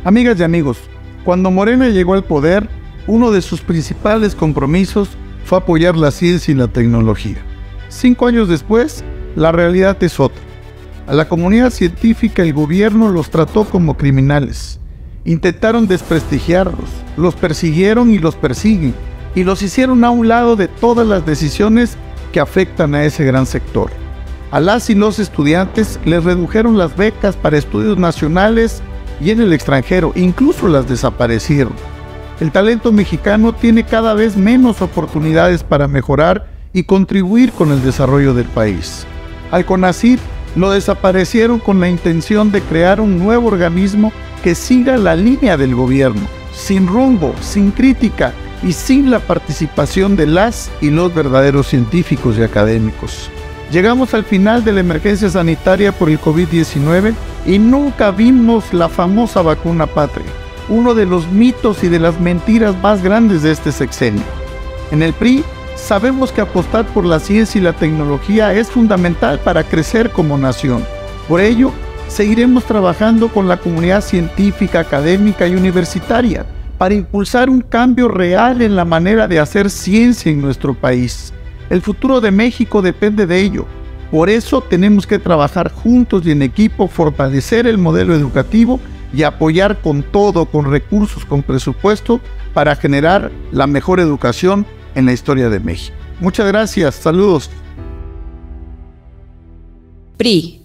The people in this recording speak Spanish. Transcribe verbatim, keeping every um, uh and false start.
Amigas y amigos, cuando Morena llegó al poder, uno de sus principales compromisos fue apoyar la ciencia y la tecnología. Cinco años después, la realidad es otra. A la comunidad científica el gobierno los trató como criminales. Intentaron desprestigiarlos, los persiguieron y los persiguen, y los hicieron a un lado de todas las decisiones que afectan a ese gran sector. A las y los estudiantes les redujeron las becas para estudios nacionales y en el extranjero, incluso las desaparecieron. El talento mexicano tiene cada vez menos oportunidades para mejorar y contribuir con el desarrollo del país. Al CONACYT lo desaparecieron con la intención de crear un nuevo organismo que siga la línea del gobierno, sin rumbo, sin crítica y sin la participación de las y los verdaderos científicos y académicos. Llegamos al final de la emergencia sanitaria por el COVID diecinueve y nunca vimos la famosa vacuna patria, uno de los mitos y de las mentiras más grandes de este sexenio. En el P R I sabemos que apostar por la ciencia y la tecnología es fundamental para crecer como nación. Por ello, seguiremos trabajando con la comunidad científica, académica y universitaria para impulsar un cambio real en la manera de hacer ciencia en nuestro país. El futuro de México depende de ello. Por eso tenemos que trabajar juntos y en equipo, fortalecer el modelo educativo y apoyar con todo, con recursos, con presupuesto, para generar la mejor educación en la historia de México. Muchas gracias, saludos. P R I.